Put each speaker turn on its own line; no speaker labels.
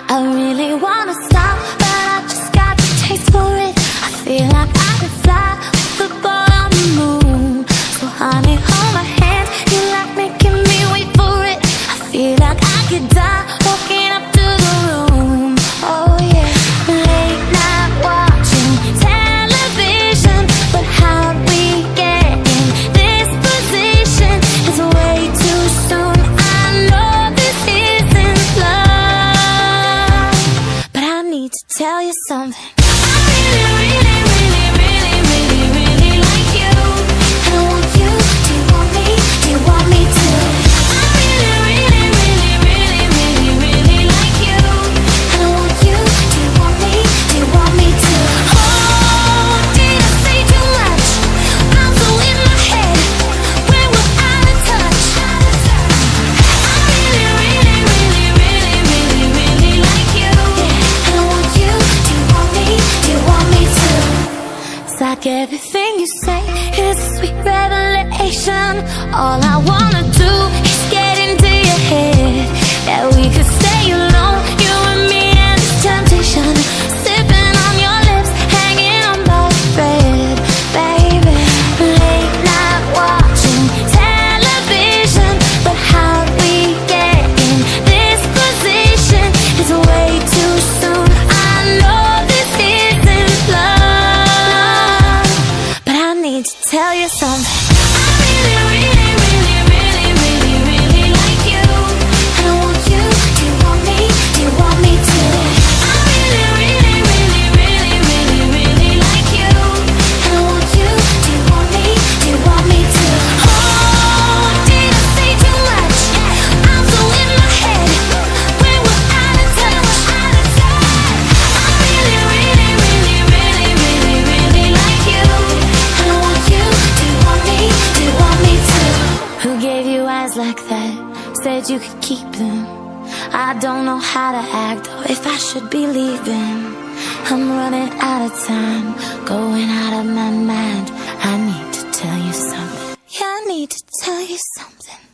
I really wanna stop, but I just got the taste for it. I feel like I could fly with the ball on the moon. So honey, hold my hand, you like making me wait for it. I feel like I could die walking up to the room. Oh yeah, late night watching television, but how'd we get in this position? It's way too soon, I know this isn't love, but I need to tell you something. Like everything you say is a sweet revelation. All I wanna do is get into your head, that we could stay alone, you and me and this temptation, sipping on your lips, hanging on by a thread, baby. Late night watching television, but how'd we get in this position? It's way too soon, I know this isn't love, to tell you something. Like that, said you could keep them. I don't know how to act or if I should be leaving. I'm running out of time, going out of my mind. I need to tell you something. Yeah, I need to tell you something.